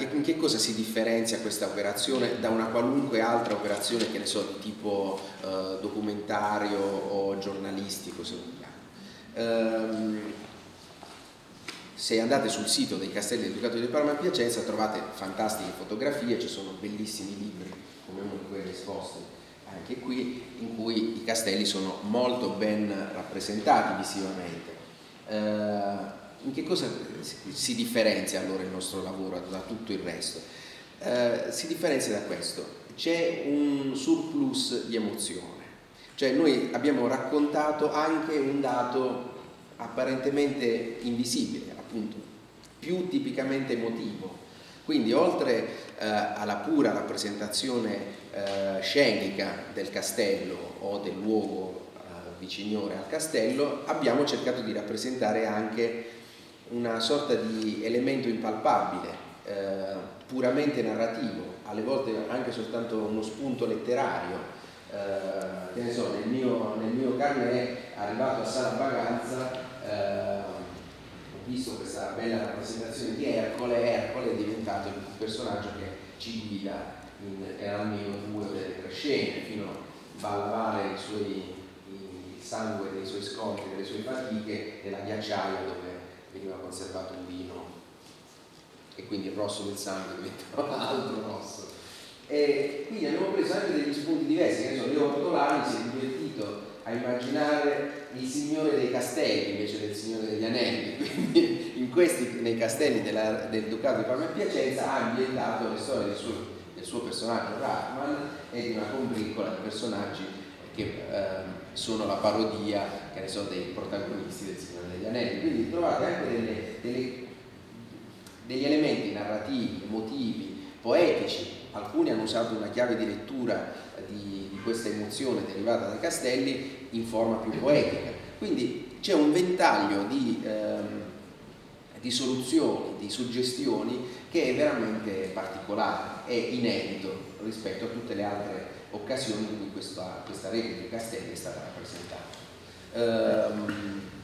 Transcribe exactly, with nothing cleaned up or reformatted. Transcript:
in che cosa si differenzia questa operazione da una qualunque altra operazione, che ne so, di tipo eh, documentario o giornalistico, se vogliamo. Ehm, se andate sul sito dei Castelli del Ducato di Parma e Piacenza trovate fantastiche fotografie, ci sono bellissimi libri come uno di quelli esposti anche qui, in cui i castelli sono molto ben rappresentati visivamente. Eh, in che cosa si differenzia allora il nostro lavoro da tutto il resto? Eh, si differenzia da questo: c'è un surplus di emozione, cioè noi abbiamo raccontato anche un dato apparentemente invisibile, appunto, più tipicamente emotivo. Quindi oltre eh, alla pura rappresentazione eh, scenica del castello o del luogo eh, viciniore al castello, abbiamo cercato di rappresentare anche una sorta di elemento impalpabile, eh, puramente narrativo, alle volte anche soltanto uno spunto letterario. Eh, che ne so, nel mio, nel mio carnet, arrivato a Sala Baganza, eh, ho visto questa bella rappresentazione di Ercole. Ercole è diventato il personaggio che ci guida in, in almeno due delle tre scene, fino a lavare i suoi, il sangue dei suoi scontri, delle sue fatiche, nella ghiacciaia dove veniva conservato un vino e quindi il rosso del sangue diventava altro rosso. E quindi abbiamo preso anche degli spunti diversi, che ne so, Leo Ortolani si è divertito a immaginare il Signore dei Castelli invece del Signore degli Anelli, quindi in questi, nei castelli della, del Ducato di Parma e Piacenza, ha ambientato le storie del suo, del suo personaggio Rahman e di una combriccola di personaggi che eh, sono la parodia, che ne so, dei protagonisti del Signore degli Anelli. Quindi trovate anche delle, delle, degli elementi narrativi, emotivi, poetici. Alcuni hanno usato una chiave di lettura di, di questa emozione derivata dai castelli in forma più poetica. Quindi c'è un ventaglio di, ehm, di soluzioni, di suggestioni che è veramente particolare e inedito rispetto a tutte le altre occasioni in cui questa, questa rete di castelli è stata rappresentata. Ehm,